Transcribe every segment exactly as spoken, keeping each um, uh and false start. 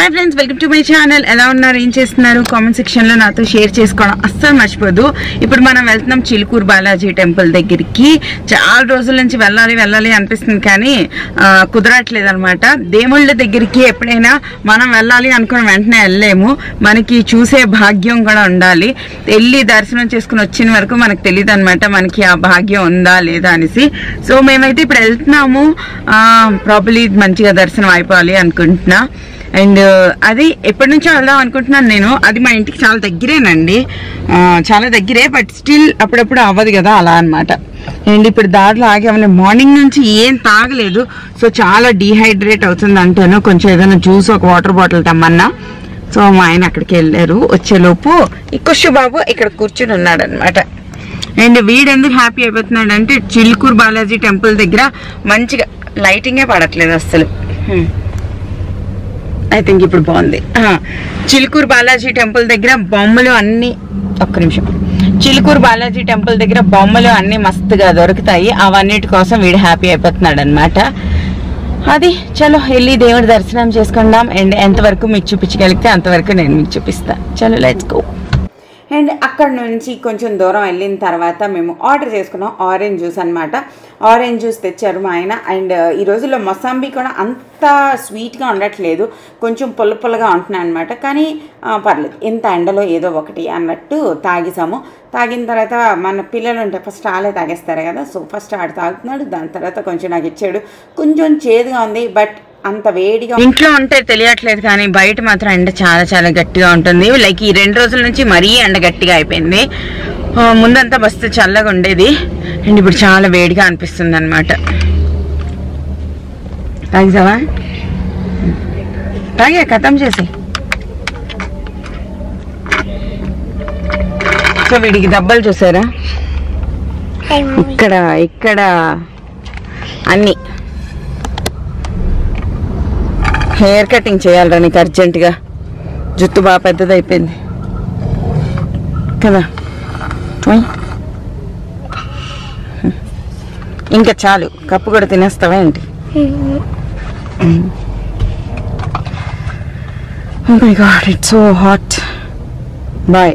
Hi friends, welcome to my channel. ఎలా ఉన్నారు, ఏం చేస్తున్నారు? కామెంట్ సెక్షన్లో నాతో షేర్ చేసుకోవడం అస్సలు మర్చిపోదు. ఇప్పుడు మనం వెళ్తున్నాం చిలుకూరు బాలాజీ టెంపుల్ దగ్గరికి. చాలా రోజుల నుంచి వెళ్ళాలి వెళ్ళాలి అనిపిస్తుంది, కానీ కుదరట్లేదు అనమాట. దేవుళ్ళ దగ్గరికి ఎప్పుడైనా మనం వెళ్ళాలి అనుకున్న వెంటనే వెళ్ళలేము. మనకి చూసే భాగ్యం కూడా ఉండాలి. వెళ్ళి దర్శనం చేసుకుని వచ్చిన వరకు మనకు తెలియదు అనమాట మనకి ఆ భాగ్యం ఉందా లేదా అనేసి. సో మేమైతే ఇప్పుడు వెళ్తున్నాము. ప్రాపర్లీ మంచిగా దర్శనం అయిపోవాలి అనుకుంటున్నా. అండ్ అది ఎప్పటి నుంచో వెళ్దాం అనుకుంటున్నాను నేను. అది మా ఇంటికి చాలా దగ్గరేనండి, చాలా దగ్గరే. బట్ స్టిల్ అప్పుడప్పుడు అవ్వదు కదా, అలా అనమాట. అండ్ ఇప్పుడు దారిలో ఆగామని మార్నింగ్ నుంచి ఏం తాగలేదు. సో చాలా డీహైడ్రేట్ అవుతుంది అంటేను. కొంచెం ఏదైనా జ్యూస్, ఒక వాటర్ బాటిల్ తెమ్మన్నా. సో మా ఆయన అక్కడికి వెళ్ళారు. వచ్చేలోపు ఈ కుషు బాబు ఇక్కడ కూర్చుని ఉన్నాడు అనమాట. అండ్ వీడు ఎందుకు హ్యాపీ అయిపోతున్నాడు అంటే చిలుకూరు బాలాజీ టెంపుల్ దగ్గర మంచిగా లైటింగే పడట్లేదు అస్సలు. ఐ థింక్ ఇప్పుడు బాగుంది. చిలుకూరు బాలాజీ టెంపుల్ దగ్గర బొమ్మలు అన్ని ఒక్క నిమిషం చిలుకూరు బాలాజీ టెంపుల్ దగ్గర బొమ్మలు అన్ని మస్తుగా దొరుకుతాయి. అవన్నిటి కోసం వీడు హ్యాపీ అయిపోతున్నాడు అనమాట. అది చలో వెళ్ళి దేవుడి దర్శనం చేసుకుందాం. అండ్ ఎంతవరకు మీకు చూపించగలిగితే అంతవరకు నేను మీకు చూపిస్తాను. చలో లెట్స్ గో. అండ్ అక్కడ నుంచి కొంచెం దూరం వెళ్ళిన తర్వాత మేము ఆర్డర్ చేసుకున్నాం ఆరెంజ్ జ్యూస్ అనమాట. ఆరెంజ్ జ్యూస్ తెచ్చారు మా ఆయన. అండ్ ఈ రోజుల్లో మొసాంబీ కూడా అంత స్వీట్గా ఉండట్లేదు, కొంచెం పుల్ల పుల్లగా ఉంటున్నాయి అనమాట. కానీ పర్లేదు, ఇంత ఎండలో ఏదో ఒకటి అన్నట్టు తాగేసాము. తాగిన తర్వాత మన పిల్లలు ఉంటే ఫస్ట్ ఆలే తాగేస్తారు కదా. సో ఫస్ట్ ఆడు తాగుతున్నాడు, దాని తర్వాత కొంచెం నాకు ఇచ్చాడు. కొంచెం చేదుగా ఉంది, బట్ అంత వేడిగా ఇంట్లో ఉంటే తెలియట్లేదు, కానీ బయట మాత్రం ఎండ చాలా చాలా గట్టిగా ఉంటుంది. లైక్ ఈ రెండు రోజుల నుంచి మరీ ఎండ గట్టిగా అయిపోయింది. ముందంతా బస్తే చల్లగా ఉండేది, అండ్ ఇప్పుడు చాలా వేడిగా అనిపిస్తుంది అనమాట. తాగిసావా? తాగే ఖతం చేసి. సో వీడికి దెబ్బలు చూసారా, ఇక్కడ ఇక్కడ అన్నీ. హెయిర్ కటింగ్ చేయాలరా నీకు అర్జెంటుగా, జుట్టు బాగా పెద్దది అయిపోయింది కదా. ఇంకా చాలు, కప్పు కూడా తినేస్తావా ఏంటి? Oh my God, it's so hot. Bye.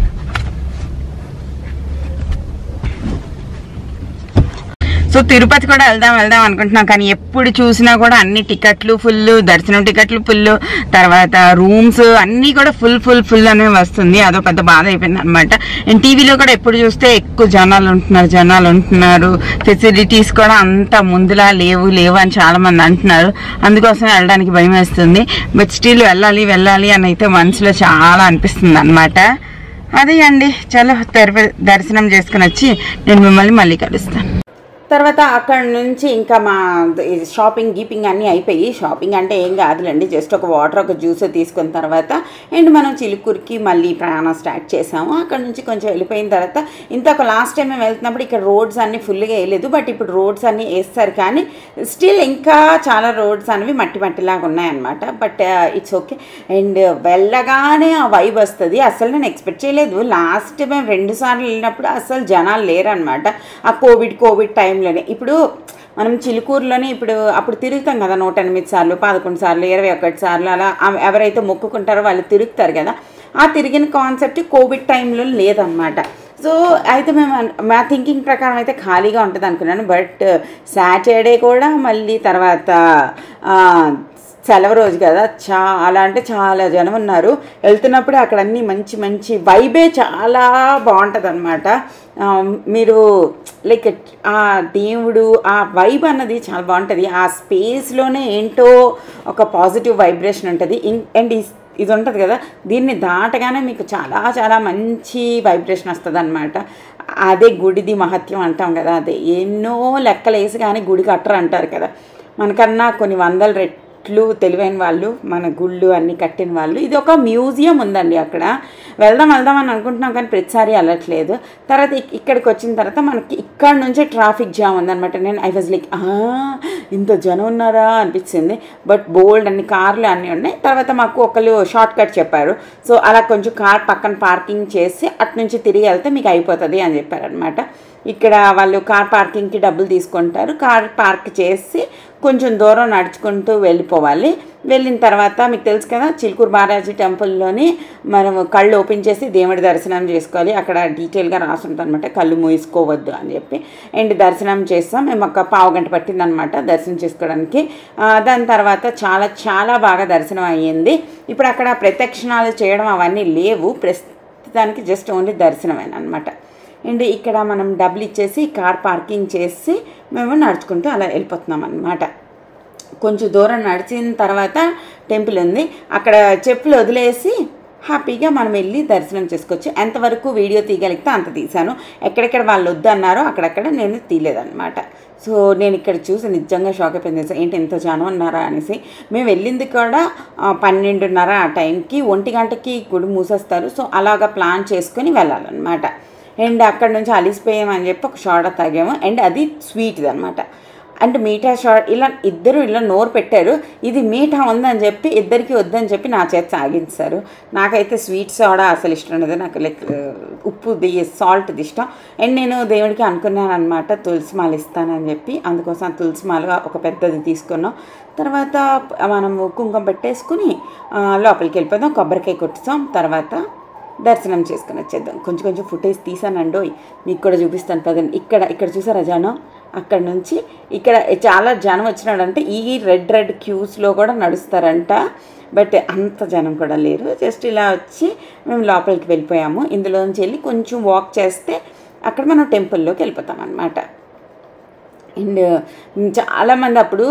So Tirupati కూడా వెళ్దాం వెళ్దాం అనుకుంటున్నాం, కానీ ఎప్పుడు చూసినా కూడా అన్ని టికెట్లు ఫుల్, దర్శనం టికెట్లు ఫుల్, తర్వాత రూమ్స్ అన్నీ కూడా ఫుల్ ఫుల్ ఫుల్ అనే వస్తుంది. అదో పెద్ద బాధ అయిపోయింది అనమాట. అండ్ టీవీలో కూడా ఎప్పుడు చూస్తే ఎక్కువ జనాలు ఉంటున్నారు జనాలు ఉంటున్నారు ఫెసిలిటీస్ కూడా అంత ముందులా లేవు లేవు అని చాలా మంది అంటున్నారు. అందుకోసం వెళ్ళడానికి భయం వేస్తుంది. బట్ స్టిల్ వెళ్ళాలి వెళ్ళాలి అని అయితే మనసులో చాలా అనిపిస్తుంది అనమాట. అదే అండి, చలో దర్శనం చేసుకుని వచ్చి నేను మిమ్మల్ని మళ్ళీ కలుస్తాను. తర్వాత అక్కడ నుంచి ఇంకా మా షాపింగ్ గీపింగ్ అన్నీ అయిపోయి, షాపింగ్ అంటే ఏం కాదులేండి, జస్ట్ ఒక వాటర్ ఒక జ్యూస్ తీసుకున్న తర్వాత అండ్ మనం చిలుకూరుకి మళ్ళీ ప్రయాణం స్టార్ట్ చేసాము. అక్కడ నుంచి కొంచెం వెళ్ళిపోయిన తర్వాత ఇంతకు లాస్ట్ టైం మేము వెళ్తున్నప్పుడు ఇక్కడ రోడ్స్ అన్నీ ఫుల్గా వేయలేదు, బట్ ఇప్పుడు రోడ్స్ అన్నీ వేస్తారు. కానీ స్టిల్ ఇంకా చాలా రోడ్స్ అనేవి మట్టి మట్టిలాగా ఉన్నాయన్నమాట. But it's okay. అండ్ వెళ్ళగానే ఆ వైబ్ వస్తుంది. అసలు నేను ఎక్స్పెక్ట్ చేయలేదు. లాస్ట్ మేము రెండు సార్లు వెళ్ళినప్పుడు అసలు జనాలు లేరనమాట. ఆ కోవిడ్ కోవిడ్ టైం. ఇప్పుడు మనం చిలుకూరులోనే ఇప్పుడు అప్పుడు తిరుగుతాం కదా, నూట ఎనిమిది సార్లు పదకొండు సార్లు ఇరవై ఒకటి సార్లు అలా ఎవరైతే మొక్కుకుంటారో వాళ్ళు తిరుగుతారు కదా. ఆ తిరిగిన కాన్సెప్ట్ కోవిడ్ టైంలో లేదన్నమాట. సో అయితే మేము మా థింకింగ్ ప్రకారం అయితే ఖాళీగా ఉంటుంది అనుకున్నాను. బట్ సాటర్డే కూడా మళ్ళీ తర్వాత సెలవు రోజు కదా, చాలా అంటే చాలా జనం ఉన్నారు. వెళ్తున్నప్పుడు అక్కడ అన్నీ మంచి మంచి వైబే చాలా బాగుంటుంది అనమాట. మీరు లైక్ ఆ దేవుడు ఆ వైబ్ అన్నది చాలా బాగుంటుంది. ఆ స్పేస్లోనే ఏంటో ఒక పాజిటివ్ వైబ్రేషన్ ఉంటుంది. అండ్ ఇది ఉంటుంది కదా, దీన్ని దాటగానే మీకు చాలా చాలా మంచి వైబ్రేషన్ వస్తుంది అనమాట. అదే గుడిది మహత్యం అంటాం కదా. అదే ఎన్నో లెక్కలు వేసి కానీ గుడి కట్టరు అంటారు కదా. మనకన్నా కొన్ని వందల రెట్లు తెలివైన వాళ్ళు మన గుళ్ళు అన్నీ కట్టిన వాళ్ళు. ఇది ఒక మ్యూజియం ఉందండి అక్కడ. వెళ్దాం వెళ్దాం అని అనుకుంటున్నాం, కానీ ప్రతిసారి వెళ్ళట్లేదు. తర్వాత ఇక్కడికి వచ్చిన తర్వాత మనకి ఇక్కడ నుంచే ట్రాఫిక్ జామ్ ఉందనమాట. నేను ఐ వాజ్ లైక్ ఇంత జనం ఉన్నారా అనిపించింది. బట్ బోల్డ్ అన్ని కార్లు అన్నీ ఉన్నాయి. తర్వాత మాకు ఒకళ్ళు షార్ట్ కట్ చెప్పారు. సో అలా కొంచెం కార్ పక్కన పార్కింగ్ చేసి అటు నుంచి తిరిగి వెళ్తే మీకు అయిపోతుంది అని చెప్పారనమాట. ఇక్కడ వాళ్ళు కార్ పార్కింగ్కి డబ్బులు తీసుకుంటారు. కార్ పార్క్ చేసి కొంచెం దూరం నడుచుకుంటూ వెళ్ళిపోవాలి. వెళ్ళిన తర్వాత మీకు తెలుసు కదా చిలుకూరు బాలాజీ టెంపుల్లోని మనం కళ్ళు ఓపెన్ చేసి దేవుడి దర్శనం చేసుకోవాలి. అక్కడ డీటెయిల్గా రాసుంటుంది అనమాట, కళ్ళు మూసుకోవద్దు అని చెప్పి. అండ్ దర్శనం చేస్తాం. మేము ఒక పావు గంట పట్టిందనమాట దర్శనం చేసుకోవడానికి. దాని తర్వాత చాలా చాలా బాగా దర్శనం అయ్యింది. ఇప్పుడు అక్కడ ప్రదక్షిణాలు చేయడం అవన్నీ లేవు, ప్రస్తుతానికి జస్ట్ ఓన్లీ దర్శనమేనా అనమాట. అండ్ ఇక్కడ మనం డబ్బులు ఇచ్చేసి కార్ పార్కింగ్ చేసి మేము నడుచుకుంటూ అలా వెళ్ళిపోతున్నాం అన్నమాట. కొంచెం దూరం నడిచిన తర్వాత టెంపుల్ ఉంది, అక్కడ చెప్పులు వదిలేసి హ్యాపీగా మనం వెళ్ళి దర్శనం చేసుకోవచ్చు. ఎంతవరకు వీడియో తీయగలిగితే అంత తీశాను. ఎక్కడెక్కడ వాళ్ళు వద్దన్నారో అక్కడక్కడ నేను తీయలేదన్నమాట. సో నేను ఇక్కడ చూసి నిజంగా షాక్ అయిపోయింది, ఏంటి ఎంత జనం ఉన్నారా అనేసి. మేము వెళ్ళింది కూడా పన్నెండున్నర ఆ టైంకి, ఒంటి గంటకి గుడి మూసేస్తారు. సో అలాగా ప్లాన్ చేసుకొని వెళ్ళాలన్నమాట. అండ్ అక్కడ నుంచి అలిసిపోయామని చెప్పి ఒక షార్ట్ తాగాము. అండ్ అది స్వీట్ది అనమాట. అండ్ మీఠా షార్ట్ ఇలా ఇద్దరు ఇలా నోరు పెట్టారు. ఇది మీఠా ఉందని చెప్పి ఇద్దరికి వద్దని చెప్పి నా చేత సాగించారు. నాకైతే స్వీట్ సోడా అసలు ఇష్టం ఉండదు, నాకు లైక్ ఉప్పుది సాల్ట్ది ఇష్టం. అండ్ నేను దేవుడికి అనుకున్నాను అనమాట తులసి మాల ఇస్తానని చెప్పి, అందుకోసం తులసి మాల ఒక పెద్దది తీసుకున్నాం. తర్వాత మనము కుంకుమ పెట్టేసుకుని లోపలికి వెళ్ళిపోదాం, కొబ్బరికాయ కొట్టుతాం, తర్వాత దర్శనం చేసుకుని వచ్చేద్దాం. కొంచెం కొంచెం ఫుటేజ్ తీసానండో, మీకు కూడా చూపిస్తాను పదండి. ఇక్కడ ఇక్కడ చూసారా జనం, అక్కడ నుంచి ఇక్కడ చాలా జనం వచ్చినాడంటే ఈ రెడ్ రెడ్ క్యూస్లో కూడా నడుస్తారంట, బట్ అంత జనం కూడా లేరు. జస్ట్ ఇలా వచ్చి మేము లోపలికి వెళ్ళిపోయాము. ఇందులోంచి వెళ్ళి కొంచెం వాక్ చేస్తే అక్కడ మనం టెంపుల్లోకి వెళ్ళిపోతాం అన్నమాట. అండ్ చాలామంది అప్పుడు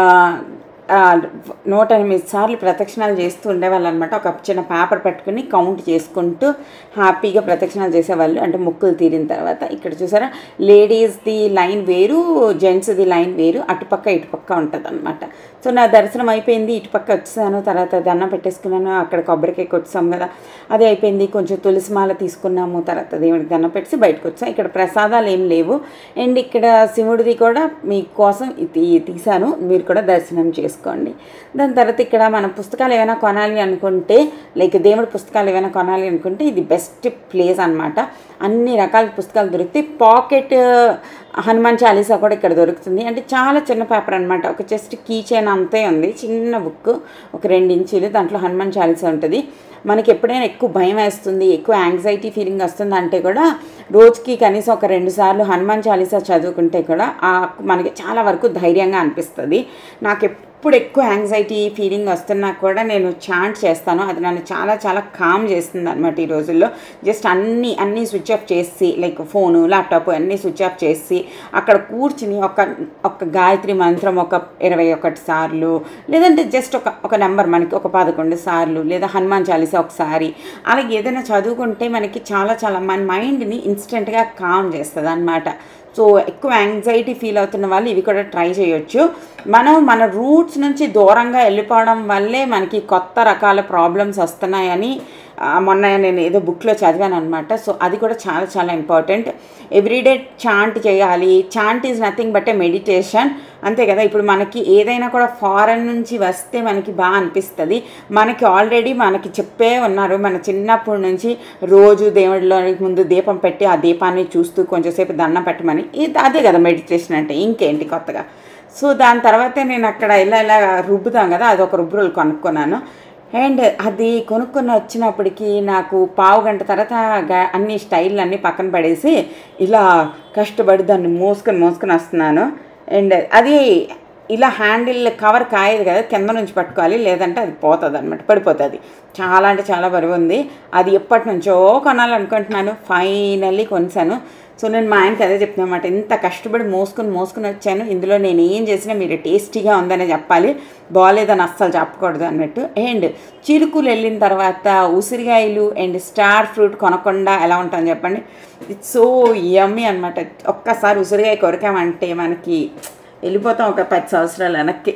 నూట ఎనిమిది సార్లు ప్రదక్షిణాలు చేస్తూ ఉండేవాళ్ళు అనమాట. ఒక చిన్న పేపర్ పెట్టుకుని కౌంట్ చేసుకుంటూ హ్యాపీగా ప్రదక్షిణాలు చేసేవాళ్ళు, అంటే మొక్కులు తీరిన తర్వాత. ఇక్కడ చూసారా లేడీస్ది లైన్ వేరు, జెంట్స్ది లైన్ వేరు, అటుపక్క ఇటుపక్క ఉంటుంది అనమాట. సో నా దర్శనం అయిపోయింది, ఇటుపక్క వచ్చాను, తర్వాత దండం పెట్టేసుకున్నాను. అక్కడ కొబ్బరికాయ కొట్టాం కదా, అది అయిపోయింది. కొంచెం తులసి మాల తీసుకున్నాము, తర్వాత దేవుడికి దండం పెట్టి బయటకు వచ్చాం. ఇక్కడ ప్రసాదాలు ఏం లేవు. అండ్ ఇక్కడ శివుడిది కూడా మీకోసం తీశాను, మీరు కూడా దర్శనం చేసుకోండి. దాని తర్వాత ఇక్కడ మనం పుస్తకాలు ఏమైనా కొనాలి అనుకుంటే, లైక్ దేవుడి పుస్తకాలు ఏమైనా కొనాలి అనుకుంటే ఇది బెస్ట్ ప్లేస్ అనమాట. అన్ని రకాల పుస్తకాలు దొరుకుతాయి. పాకెట్ హనుమాన్ చాలీసా కూడా ఇక్కడ దొరుకుతుంది. అంటే చాలా చిన్న పేపర్ అనమాట, ఒక జస్ట్ కీ చైన్ అంతే ఉంది, చిన్న బుక్, ఒక రెండు ఇంచులు, దాంట్లో హనుమాన్ చాలీసా ఉంటుంది. మనకి ఎప్పుడైనా ఎక్కువ భయం వేస్తుంది, ఎక్కువ యాంగ్జైటీ ఫీలింగ్ వస్తుంది అంటే కూడా రోజుకి కనీసం ఒక రెండు సార్లు హనుమాన్ చాలీసా చదువుకుంటే కూడా మనకి చాలా వరకు ధైర్యంగా అనిపిస్తుంది. నాకు ఎప్పుడు ఎక్కువ యాంగ్జైటీ ఫీలింగ్ వస్తున్నా కూడా నేను చాంట్ చేస్తాను, అది నన్ను చాలా చాలా కామ్ చేస్తుంది అనమాట. ఈ రోజుల్లో జస్ట్ అన్నీ అన్నీ స్విచ్ ఆఫ్ చేసి, లైక్ ఫోను ల్యాప్టాప్ అన్నీ స్విచ్ ఆఫ్ చేసి అక్కడ కూర్చుని ఒక ఒక గాయత్రి మంత్రం ఒక ఇరవై ఒకటి సార్లు, లేదంటే జస్ట్ ఒక ఒక నెంబర్ మనకి ఒక పదకొండు సార్లు, లేదా హనుమాన్ చాలీసా ఒకసారి, అలాగే ఏదైనా చదువుకుంటే మనకి చాలా చాలా మన మైండ్ని ఇన్స్టెంట్గా కామ్ చేస్తుంది అన్నమాట. సో ఎక్కువ యాంగ్జైటీ ఫీల్ అవుతున్న వాళ్ళు ఇవి కూడా ట్రై చేయొచ్చు. మనం మన రూట్స్ నుంచి దూరంగా వెళ్ళిపోవడం వల్లే మనకి కొత్త రకాల ప్రాబ్లమ్స్ వస్తున్నాయని మొన్న నేను ఏదో బుక్లో చదివాను అనమాట. సో అది కూడా చాలా చాలా ఇంపార్టెంట్. ఎవ్రీడే చాంట్ చేయాలి. Chant is nothing but a meditation, అంతే కదా. ఇప్పుడు మనకి ఏదైనా కూడా ఫారెన్ నుంచి వస్తే మనకి బాగా అనిపిస్తుంది. మనకి ఆల్రెడీ మనకి చెప్పే ఉన్నారు, మన చిన్నప్పటి నుంచి రోజు దేవుడిలో ముందు దీపం పెట్టి ఆ దీపాన్ని చూస్తూ కొంచెంసేపు దండం పెట్టమని. ఇది అదే కదా మెడిటేషన్ అంటే, ఇంకేంటి కొత్తగా. సో దాని తర్వాతే నేను అక్కడ ఇలా ఇలా రుబ్బుతాం కదా, అది ఒక రుబ్బురులు కొనుక్కున్నాను. అండ్ అది కొనుక్కొని వచ్చినప్పటికీ నాకు పావు గంట తర్వాత అన్ని స్టైల్ అన్నీ పక్కన పడేసి ఇలా కష్టపడి దాన్ని మోసుకొని మోసుకొని వస్తున్నాను. అండ్ అది ఇలా హ్యాండిల్ కవర్ కాయదు కదా, కింద నుంచి పట్టుకోవాలి, లేదంటే అది పోతుంది అనమాట, పడిపోతుంది. చాలా అంటే చాలా బరువు ఉంది. అది ఎప్పటి నుంచో కొనాలనుకుంటున్నాను, ఫైనల్లీ కొనిసాను. సో నేను మా ఆయనకి అదే చెప్తున్నా అన్నమాట, ఇంత కష్టపడి మోసుకొని మోసుకొని వచ్చాను, ఇందులో నేను ఏం చేసినా మీరు టేస్టీగా ఉందనే చెప్పాలి, బాగాలేదని అస్సలు చెప్పకూడదు అన్నట్టు. అండ్ చిలుకూరు వెళ్ళిన తర్వాత ఉసిరికాయలు అండ్ స్టార్ ఫ్రూట్ కొనకుండా ఎలా ఉంటాను చెప్పండి, ఇట్స్ సో యమ్మీ అనమాట. ఒక్కసారి ఉసిరికాయ కొరికామంటే మనకి వెళ్ళిపోతాం ఒక పది సంవత్సరాలు వెనక్కి.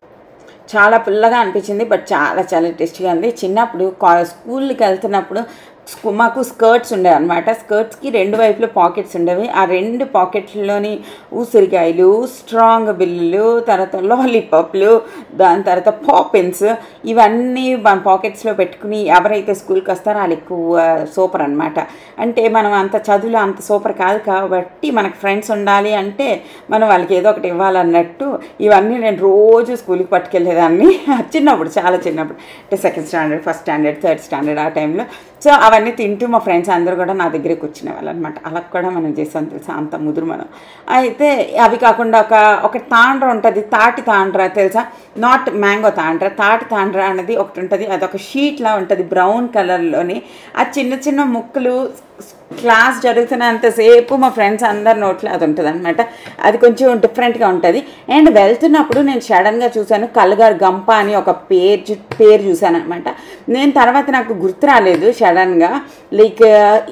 చాలా పుల్లగా అనిపించింది, బట్ చాలా చాలా టేస్టీగా ఉంది. చిన్నప్పుడు కా స్కూల్కి వెళ్తున్నప్పుడు మాకు స్కర్ట్స్ ఉండేవి అనమాట. స్కర్ట్స్కి రెండు వైపులో పాకెట్స్ ఉండేవి. ఆ రెండు పాకెట్స్లోని ఉసిరికాయలు, స్ట్రాంగ్ బిల్లులు, తర్వాత లాలీపాప్లు, దాని తర్వాత పాపిన్స్ ఇవన్నీ మన పాకెట్స్లో పెట్టుకుని ఎవరైతే స్కూల్కి వస్తారో వాళ్ళు ఎక్కువ సూపర్ అనమాట. అంటే మనం అంత చదువులో అంత సూపర్ కాదు కాబట్టి మనకు ఫ్రెండ్స్ ఉండాలి అంటే మనం వాళ్ళకి ఏదో ఒకటి ఇవ్వాలన్నట్టు ఇవన్నీ నేను రోజు స్కూల్కి పట్టుకెళ్ళేదాన్ని చిన్నప్పుడు, చాలా చిన్నప్పుడు, అంటే second standard, first standard, third standard ఆ టైంలో. సో అవన్నీ తింటూ మా ఫ్రెండ్స్ అందరూ కూడా నా దగ్గరే కూర్చునే వాళ్ళు అనమాట. అలా కూడా మనం చేసాం తెలుసా, అంత ముదురు మనం. అయితే అవి కాకుండా ఒక ఒక తాండ్ర ఉంటుంది, తాటి తాండ్ర తెలుసా, నాట్ మ్యాంగో తాండ్ర, తాటి తాండ్ర అనేది ఒకటి ఉంటుంది. అదొక షీట్లా ఉంటుంది బ్రౌన్ కలర్లోని. ఆ చిన్న చిన్న ముక్కలు క్లాస్ జరుగుతున్నంతసేపు మా ఫ్రెండ్స్ అందరి నోట్లో అది ఉంటుంది అనమాట. అది కొంచెం డిఫరెంట్గా ఉంటుంది. అండ్ వెళ్తున్నప్పుడు నేను సడన్గా చూశాను కలగారు గంప అని ఒక పేరు పేరు చూశాను అనమాట. నేను తర్వాత నాకు గుర్తు రాలేదు సడన్గా, లైక్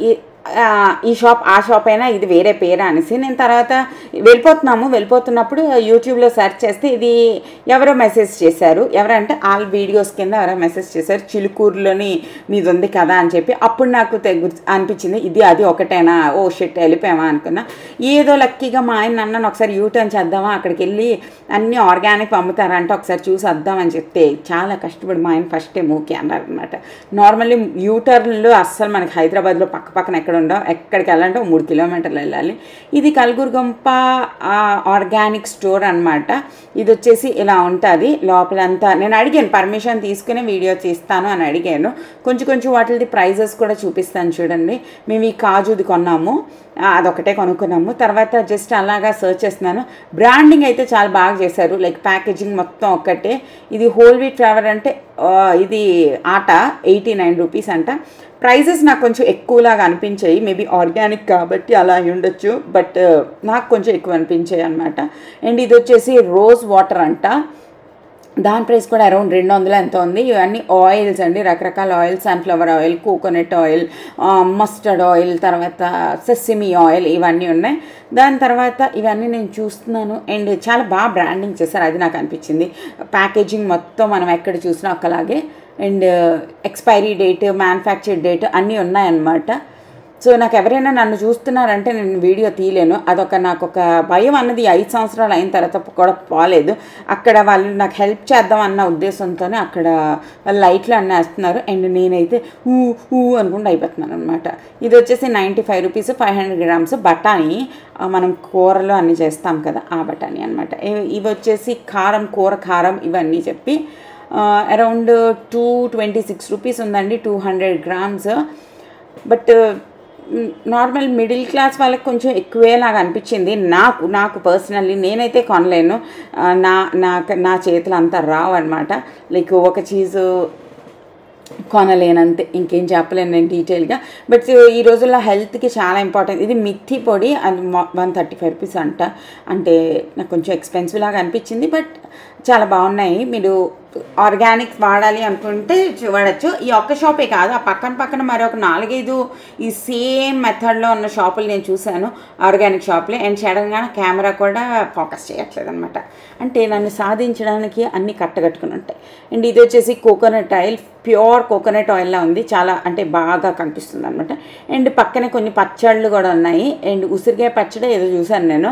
ఈ షాప్ ఆ షాప్ అయినా ఇది వేరే పేరు అనేసి. నేను తర్వాత వెళ్ళిపోతున్నాము వెళ్ళిపోతున్నప్పుడు యూట్యూబ్లో సెర్చ్ చేస్తే ఇది ఎవరో మెసేజ్ చేశారు. ఎవరంటే ఆల్ వీడియోస్ కింద ఎవరో మెసేజ్ చేశారు, చిలుకూరులోని మీది ఉంది కదా అని చెప్పి. అప్పుడు నాకు అనిపించింది ఇది అది ఒకటేనా, ఓ షిట్ వెళ్ళిపోయామా అనుకున్నా. ఏదో లక్కీగా మా ఆయన నన్ను ఒకసారి యూటర్న్ చేద్దామా, అక్కడికి వెళ్ళి అన్నీ ఆర్గానిక్ అమ్ముతారంటే ఒకసారి చూసి వద్దామని చెప్తే చాలా కష్టపడి మా ఆయన ఫస్ట్ టైం ఓకే అన్నారు అనమాట. నార్మల్లీ యూటర్న్లు అస్సలు మనకి హైదరాబాద్లో పక్క పక్కన ఎక్కడ ఉండవు, ఎక్కడికి వెళ్ళాలంటే మూడు కిలోమీటర్లు వెళ్ళాలి. ఇది కలగూర గంప ఆర్గానిక్ స్టోర్ అనమాట. ఇది వచ్చేసి ఇలా ఉంటుంది లోపలంతా. నేను అడిగాను పర్మిషన్ తీసుకుని వీడియో తీస్తాను అని అడిగాను. కొంచెం కొంచెం వాటిది ప్రైజెస్ కూడా చూపిస్తాను చూడండి. మేము ఈ కాజుది కొన్నాము, అదొకటే కొనుక్కున్నాము. తర్వాత జస్ట్ అలాగా సర్చ్ చేస్తున్నాను. బ్రాండింగ్ అయితే చాలా బాగా చేశారు, లైక్ ప్యాకేజింగ్ మొత్తం ఒక్కటే. ఇది హోల్ వీట్ ఫ్లేవర్ అంటే ఇది ఆట ఎయిటీ నైన్ రూపీస్ అంట. ప్రైజెస్ నాకు కొంచెం ఎక్కువలాగా అనిపించాయి, మేబీ ఆర్గానిక్ కాబట్టి అలా ఉండొచ్చు, బట్ నాకు కొంచెం ఎక్కువ అనిపించాయి అనమాట. అండ్ ఇది వచ్చేసి రోజ్ వాటర్ అంట, దాని ప్రైస్ కూడా అరౌండ్ రెండు వందలు ఎంత ఉంది. ఇవన్నీ ఆయిల్స్ అండి, రకరకాల oils, sunflower oil, coconut oil, mustard oil, తర్వాత సెసమి ఆయిల్ ఇవన్నీ ఉన్నాయి. దాని తర్వాత ఇవన్నీ నేను చూస్తున్నాను. అండ్ చాలా బాగా బ్రాండింగ్ చేశారు, అది నాకు అనిపించింది. ప్యాకేజింగ్ మొత్తం మనం ఎక్కడ చూసినా ఒకలాగే. And expiry date, manufacture date అన్నీ ఉన్నాయన్నమాట. సో నాకు ఎవరైనా నన్ను చూస్తున్నారంటే నేను వీడియో తీయలేను, అదొక నాకు ఒక భయం అన్నది ఐదు సంవత్సరాలు అయిన తర్వాత కూడా పోలేదు. అక్కడ వాళ్ళు నాకు హెల్ప్ చేద్దాం అన్న ఉద్దేశంతోనే అక్కడ వాళ్ళు లైట్లు అన్నీ వేస్తున్నారు. అండ్ నేనైతే ఊ ఊ అనుకుంటూ అయిపోతున్నాను అనమాట. ఇది వచ్చేసి ninety five rupees five hundred grams బఠానీ, మనం కూరలో అన్నీ చేస్తాం కదా ఆ బఠానీ అనమాట. ఇవి వచ్చేసి కారం, కూర కారం ఇవన్నీ చెప్పి around two twenty six rupees ఉందండి, two hundred grams. But normal middle class వాళ్ళకి కొంచెం ఎక్కువేలాగా అనిపించింది నాకు నాకు పర్సనల్లీ. నేనైతే కొనలేను, నా నాకు నా చేతులు అంతా రావు అనమాట. లైక్ ఒక చీజు కొనలేనంతే, ఇంకేం చెప్పలేను నేను డీటెయిల్గా. బట్ ఈ రోజుల్లో హెల్త్కి చాలా ఇంపార్టెంట్. ఇది మిథి పొడి, అది వన్ థర్టీ ఫైవ్ రూపీస్ అంట. అంటే నాకు కొంచెం ఎక్స్పెన్సివ్ లాగా అనిపించింది, బట్ చాలా బాగున్నాయి. మీరు ఆర్గానిక్ వాడాలి అనుకుంటే వాడచ్చు. ఈ ఒక్క షాపే కాదు, ఆ పక్కన పక్కన మరి ఒక నాలుగైదు ఈ సేమ్ మెథడ్లో ఉన్న షాపులు నేను చూశాను, ఆర్గానిక్ షాపులే. అండ్ సడన్గా కెమెరా కూడా ఫోకస్ చేయట్లేదు అనమాట, అంటే నన్ను సాధించడానికి అన్నీ కట్టగట్టుకుని ఉంటాయి. అండ్ ఇది వచ్చేసి కోకోనట్ ఆయిల్, ప్యూర్ కోకోనట్ ఆయిల్లా ఉంది, చాలా అంటే బాగా కనిపిస్తుంది అనమాట. అండ్ పక్కనే కొన్ని పచ్చళ్ళు కూడా ఉన్నాయి. అండ్ ఉసిరికాయ పచ్చడి ఏదో చూశాను నేను,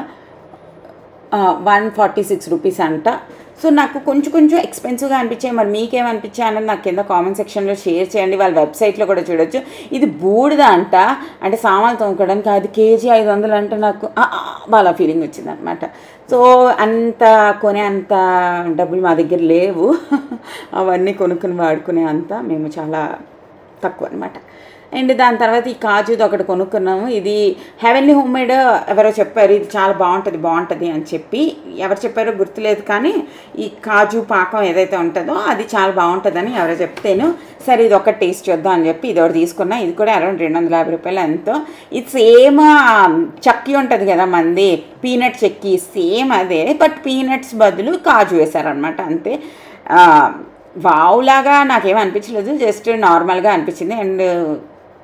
వన్ ఫార్టీ సిక్స్ రూపీస్ అంట. సో నాకు కొంచెం కొంచెం ఎక్స్పెన్సివ్గా అనిపించాయి. మరి మీకేమనిపించాయి అన్నది నాకు కింద కామెంట్ సెక్షన్లో షేర్ చేయండి. వాళ్ళ వెబ్సైట్లో కూడా చూడొచ్చు. ఇది బూడిద అంట, అంటే సామాన్లు తోముకోవడానికి. అది కేజీ ఐదు వందలు అంటే నాకు వాళ్ళ ఫీలింగ్ వచ్చింది అనమాట. సో అంత కొనే అంత డబ్బులు మా దగ్గర లేవు, అవన్నీ కొనుక్కుని వాడుకునే అంత మేము చాలా తక్కువ అనమాట. అండ్ దాని తర్వాత ఈ కాజుది ఒకటి కొనుక్కున్నాము. ఇది హెవెన్లీ హోమ్ మేడ్ ఎవరో చెప్పారు, ఇది చాలా బాగుంటుంది బాగుంటుంది అని చెప్పి. ఎవరు చెప్పారో గుర్తులేదు, కానీ ఈ కాజు పాకం ఏదైతే ఉంటుందో అది చాలా బాగుంటుందని ఎవరో చెప్తేను సరే ఇది ఒక టేస్ట్ చూద్దాం అని చెప్పి ఇది ఒకటి తీసుకున్నా. ఇది కూడా అరౌండ్ రెండు వందల యాభై రూపాయలు ఎంతో. ఇది సేమ్ చక్కీ ఉంటుంది కదా మంది, పీనట్ చెక్కీ, సేమ్ అదే, బట్ పీనట్స్ బదులు కాజు వేశారనమాట అంతే. వావులాగా నాకేం అనిపించలేదు, జస్ట్ నార్మల్గా అనిపించింది. అండ్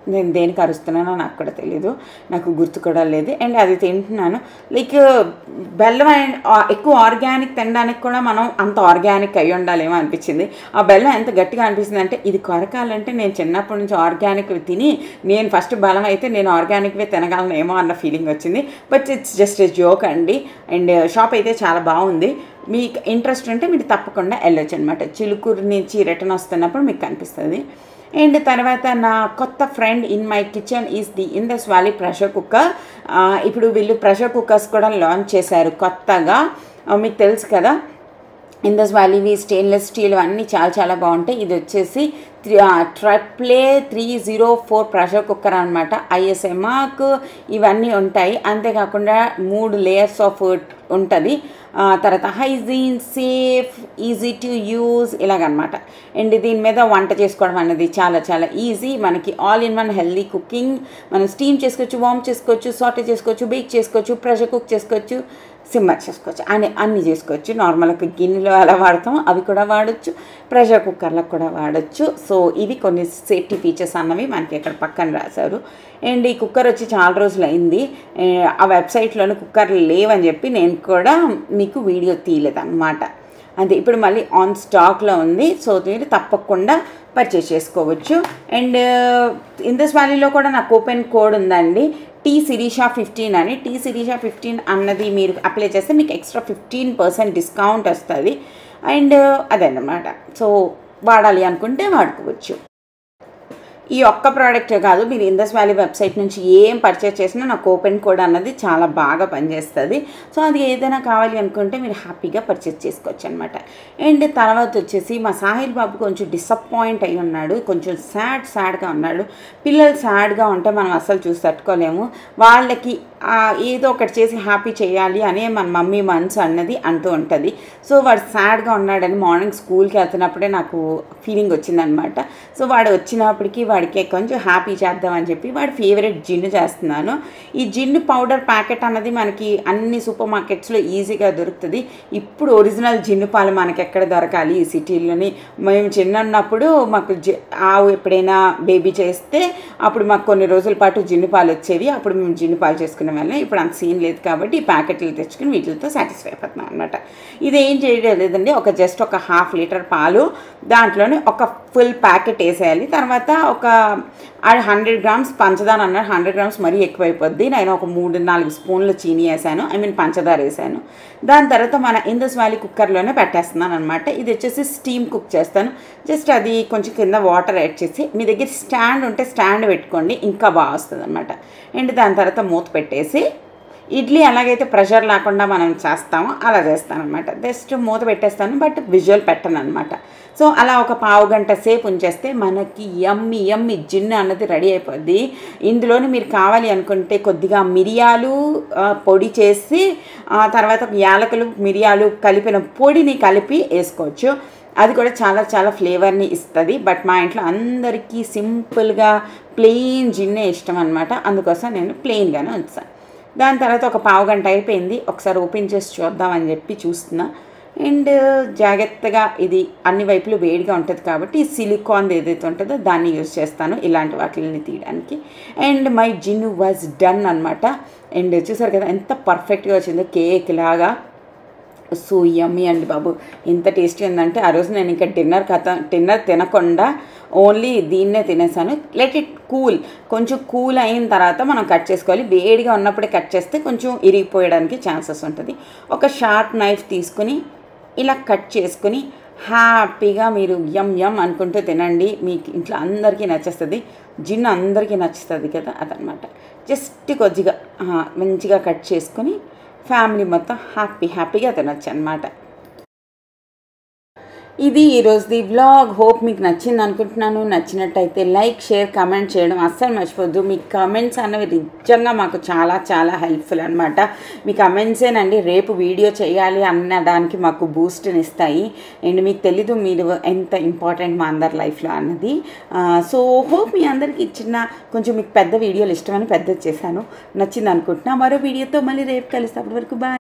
నేను దేనికి అరుస్తున్నానో నాకు కూడా తెలీదు, నాకు గుర్తు కూడా లేదు. అండ్ అది తింటున్నాను. లైక్ బెల్లం అండ్ ఎక్కువ ఆర్గానిక్ తినడానికి కూడా మనం అంత ఆర్గానిక్ అయ్యి ఉండాలేమో అనిపించింది. ఆ బెల్లం ఎంత గట్టిగా అనిపిస్తుంది అంటే ఇది కొరకాలంటే నేను చిన్నప్పటి నుంచి ఆర్గానిక్ తిని నేను ఫస్ట్ బలం అయితే నేను ఆర్గానిక్వే తినగలనేమో అన్న ఫీలింగ్ వచ్చింది. But it's just a joke అండి. అండ్ షాప్ అయితే చాలా బాగుంది. మీకు ఇంట్రెస్ట్ ఉంటే మీరు తప్పకుండా వెళ్ళొచ్చు అనమాట. చిలుకూరు నుంచి రిటర్న్ వస్తున్నప్పుడు మీకు కనిపిస్తుంది. అండ్ తర్వాత నా కొత్త friend in my kitchen is the Indus valley pressure cooker. ఇప్పుడు వీళ్ళు ప్రెషర్ కుక్కర్స్ కూడా లాంచ్ చేశారు కొత్తగా. మీకు తెలుసు కదా ఇండస్ వ్యాలీవి స్టెయిన్లెస్ స్టీల్ అన్నీ చాలా చాలా బాగుంటాయి. ఇది వచ్చేసి three triple three zero four pressure cooker అనమాట. ఐఎస్ఐ మార్క్ ఇవన్నీ ఉంటాయి. అంతేకాకుండా మూడు లేయర్స్ ఆఫ్ ఉంటుంది. తర్వాత hygiene, safe, easy to use ఇలాగనమాట. అండ్ దీని మీద వంట చేసుకోవడం అనేది చాలా చాలా ఈజీ. మనకి all in one healthy cooking. మనం స్టీమ్ చేసుకోవచ్చు, వార్మ్ చేసుకోవచ్చు, సాటే చేసుకోవచ్చు, బేక్ చేసుకోవచ్చు, ప్రెషర్ కుక్ చేసుకోవచ్చు, సిమ్మర్ చేసుకోవచ్చు, అని అన్నీ చేసుకోవచ్చు. నార్మల్గా గిన్నెలో ఎలా వాడతామో అవి కూడా వాడచ్చు, ప్రెషర్ కుక్కర్లకు కూడా వాడచ్చు. సో ఇవి కొన్ని సేఫ్టీ ఫీచర్స్ అన్నవి మనకి ఇక్కడ పక్కన రాశారు. అండ్ ఈ కుక్కర్ వచ్చి చాలా రోజులు అయింది. ఆ వెబ్సైట్లోనే కుక్కర్లు లేవని చెప్పి నేను కూడా మీకు వీడియో తీయలేదన్నమాట. అంతే ఇప్పుడు మళ్ళీ ఆన్ స్టాక్లో ఉంది. సో మీరు తప్పకుండా పర్చేస్ చేసుకోవచ్చు. అండ్ ఇండస్ వ్యాలీలో కూడా నా కూపెన్ కోడ్ ఉందండి, టీ సిరీషా ఫిఫ్టీన్ అని. టీ సిరీషా ఫిఫ్టీన్ అన్నది మీరు అప్లై చేస్తే మీకు ఎక్స్ట్రా ఫిఫ్టీన్ పర్సెంట్ డిస్కౌంట్ వస్తుంది. అండ్ అదన్నమాట. సో వాడాలి అనుకుంటే వాడుకోవచ్చు. ఈ ఒక్క ప్రోడక్టే కాదు, మీరు ఇండస్ వ్యాలీ వెబ్సైట్ నుంచి ఏం పర్చేస్ చేసినా నా కూపెన్ కోడ్ అన్నది చాలా బాగా పనిచేస్తుంది. సో అది ఏదైనా కావాలి అనుకుంటే మీరు హ్యాపీగా పర్చేస్ చేసుకోవచ్చు అనమాట. అండ్ తర్వాత వచ్చేసి మా సాహిల్ బాబు కొంచెం డిసప్పాయింట్ అయి ఉన్నాడు, కొంచెం సాడ్ సాడ్గా ఉన్నాడు. పిల్లలు సాడ్గా ఉంటే మనం అస్సలు చూసి తట్టుకోలేము. వాళ్ళకి ఏదో ఒకటి చేసి హ్యాపీ చేయాలి అనే మన మమ్మీ మనసు అన్నది అంటూ ఉంటుంది. సో వాడు సాడ్గా ఉన్నాడని మార్నింగ్ స్కూల్కి వెళ్తున్నప్పుడే నాకు ఫీలింగ్ వచ్చిందనమాట. సో వాడు వచ్చినప్పటికీ వాడికి కొంచెం హ్యాపీ చేద్దామని చెప్పి వాడి ఫేవరెట్ జిన్ను చేస్తున్నాను. ఈ జిన్ను పౌడర్ ప్యాకెట్ అన్నది మనకి అన్ని సూపర్ మార్కెట్స్లో ఈజీగా దొరుకుతుంది. ఇప్పుడు ఒరిజినల్ జిన్ను పాలు మనకి ఎక్కడ దొరకాలి ఈ సిటీలోని? మేము చిన్నప్పుడు మాకు జి ఆవు ఎప్పుడైనా బేబీ చేస్తే అప్పుడు మాకు కొన్ని రోజుల పాటు జిన్ను పాలు వచ్చేవి. అప్పుడు మేము జిన్ను పాలు చేసుకునే వాళ్ళం. ఇప్పుడు అంత సీన్ లేదు కాబట్టి ఈ ప్యాకెట్లు తెచ్చుకుని వీటితో సాటిస్ఫై అయిపోతున్నాం అనమాట. ఇది ఏం చేయడం లేదండి, ఒక జస్ట్ ఒక హాఫ్ లీటర్ పాలు దాంట్లోనే ఒక ఫుల్ ప్యాకెట్ వేసేయాలి. తర్వాత ఒక హండ్రెడ్ గ్రామ్స్ పంచదార అన్నారు. హండ్రెడ్ గ్రామ్స్ మరీ ఎక్కువైపోద్ది. నేను ఒక మూడు నాలుగు స్పూన్లు చీనీ వేసాను, ఐ మీన్ పంచదార వేసాను. దాని తర్వాత మన ఇండస్ వ్యాలీ కుక్కర్లోనే పెట్టేస్తున్నాను అనమాట. ఇది వచ్చేసి స్టీమ్ కుక్ చేస్తాను. జస్ట్ అది కొంచెం కింద వాటర్ యాడ్ చేసి, మీ దగ్గర స్టాండ్ ఉంటే స్టాండ్ పెట్టుకోండి, ఇంకా బాగా వస్తుంది అనమాట. అండ్ దాని తర్వాత మూత పెట్టేసి ఇడ్లీ ఎలాగైతే ప్రెషర్ లేకుండా మనం చేస్తామో అలా చేస్తాను అనమాట. జస్ట్ మూత పెట్టేస్తాను, బట్ విజువల్ పెట్టను అనమాట. సో అలా ఒక పావు గంట సేపు ఉంచేస్తే మనకి యమ్మి యమ్మి జిన్ను అన్నది రెడీ అయిపోద్ది. ఇందులోని మీరు కావాలి అనుకుంటే కొద్దిగా మిరియాలు పొడి చేసి తర్వాత యాలకులు మిరియాలు కలిపిన పొడిని కలిపి వేసుకోవచ్చు. అది కూడా చాలా చాలా ఫ్లేవర్ని ఇస్తుంది. బట్ మా ఇంట్లో అందరికీ సింపుల్గా ప్లెయిన్ జిన్నే ఇష్టం అనమాట. అందుకోసం నేను ప్లెయిన్గానే ఉంచాను. దాని తర్వాత ఒక పావు గంట అయిపోయింది, ఒకసారి ఓపెన్ చేసి చూద్దామని చెప్పి చూస్తున్నా. అండ్ జాగ్రత్తగా ఇది అన్ని వైపులు వేడిగా ఉంటుంది కాబట్టి సిలికాన్ ఏదైతే ఉంటుందో దాన్ని యూజ్ చేస్తాను ఇలాంటి వాటిని తీయడానికి. అండ్ మై జిన్ను వాజ్ డన్ అనమాట. అండ్ చూసారు కదా ఎంత పర్ఫెక్ట్గా వచ్చిందో, కేక్ లాగా. సో యమ్మీ అండి బాబు, ఎంత టేస్టీ ఉందంటే ఆ రోజు నేను ఇంకా డిన్నర్ కథ డిన్నర్ తినకుండా ఓన్లీ దీన్నే తినేసాను. లెట్ ఇట్ కూల్, కొంచెం కూల్ అయిన తర్వాత మనం కట్ చేసుకోవాలి. వేడిగా ఉన్నప్పుడే కట్ చేస్తే కొంచెం ఇరిగిపోయడానికి ఛాన్సెస్ ఉంటుంది. ఒక షార్ప్ నైఫ్ తీసుకుని ఇలా కట్ చేసుకుని హ్యాపీగా మీరు యమ్ యమ్ అనుకుంటూ తినండి. మీకు ఇంట్లో అందరికీ నచ్చేస్తుంది. జిన్ను అందరికీ నచ్చుతుంది కదా, అదనమాట. జస్ట్ కొద్దిగా మంచిగా కట్ చేసుకుని ఫ్యామిలీ మొత్తం హ్యాపీ హ్యాపీగా తినొచ్చు అనమాట. ఇది ఈరోజుది వ్లాగ్. హోప్ మీకు నచ్చింది అనుకుంటున్నాను. నచ్చినట్టయితే లైక్, షేర్, కమెంట్ చేయడం అస్సలు మర్చిపోద్దు. మీ కమెంట్స్ అన్నవి నిజంగా మాకు చాలా చాలా హెల్ప్ఫుల్ అనమాట. మీ కమెంట్సేనండి రేపు వీడియో చేయాలి అన్న దానికి మాకు బూస్ట్ని ఇస్తాయి. అండ్ మీకు తెలీదు మీరు ఎంత ఇంపార్టెంట్ మా అందరి లైఫ్లో అన్నది. సో హోప్ మీ అందరికి ఇచ్చిన కొంచెం మీకు పెద్ద వీడియోలు ఇష్టమని పెద్దది చేశాను. నచ్చింది అనుకుంటున్నా. మరో వీడియోతో మళ్ళీ రేపు కలుస్తాం. అప్పటి వరకు బాయ్.